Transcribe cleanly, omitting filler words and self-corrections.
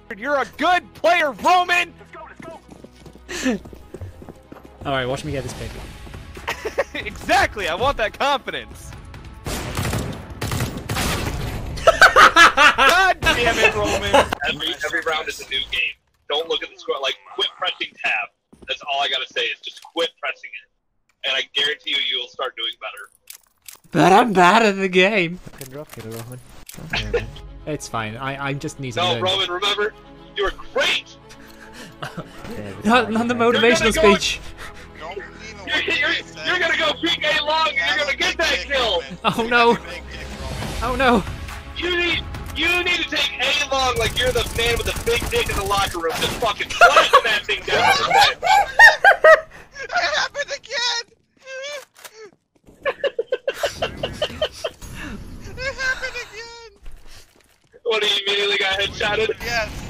You're a good player, Roman! Let's go! Alright, watch me get this pick. Exactly, I want that confidence. God damn it, Roman. Every round is a new game. Don't look at the score. Like, quit pressing tab. That's all I gotta say is just quit pressing it. And I guarantee you'll start doing better. But I'm bad at the game. Fucking drop kill, Roman. It's fine. I just need to No, learn. Roman, remember, you were great. Not the motivational speech. You're gonna go PK long and you're gonna get that kill. Oh no. Oh no. You need to take A long like you're the man with the big dick in the locker room, just fucking slapping that thing down the bed. It happened again! It happened again! What, he immediately got headshotted? Yes!